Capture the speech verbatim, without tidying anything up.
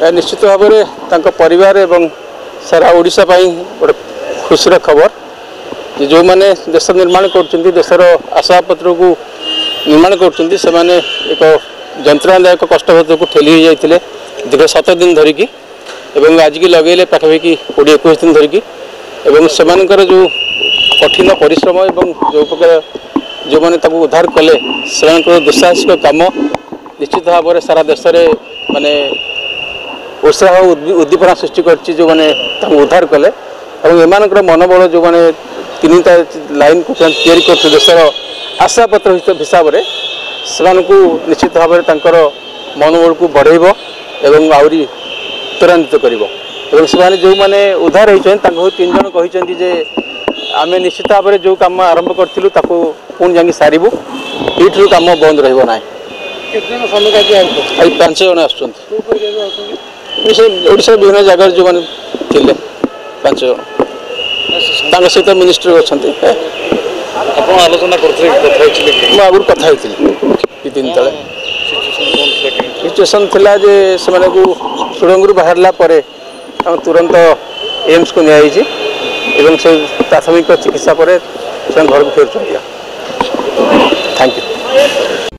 निश्चित भाव में परिवार एवं सारा ओडिशा गोटे खुशी खबर कि जो मैंने देश निर्माण कर देशर आशापत्र को निर्माण कर एक जंत्रणादायक कष्ट को ठेली जाते दीर्घ सात दिन धरिकी एवं आज की लगे पाखापाखि कोड़े एक दिन धरिकी एवं से जो कठिन परिश्रम एवं जो प्रकार जो मैंने उद्धार कले से दुस्साहसिक काम निश्चित भाव में सारा देश में माने उत्साह उद्दीपना सृष्टि कर जो मैंने उद्धार कले और एम मनोबल जो मैंने तीन लाइन को तैयारी कर देशर आशापत्र हिसाब से निश्चित भाव में मनोबल को बढ़ेब एवं आहरी त्वरान्वित कर से जो मैंने उद्धार होती तीन जन कहते आम निश्चित भाव में जो कम आरंभ करूँ पुणी जा सारू ये कम बंद रहा पांच जन आशा विभिन्न जगह जो मैंने थे पांच जन सहित मिनिस्टर अच्छा आलोचना आगुरी कथा दिन तले सिचुएसन थिला जे से सुरंगरू बाहरला परे तुरंत एम्स को नियाई एवं से प्राथमिक चिकित्सा पर घर को फेर थैंक यू।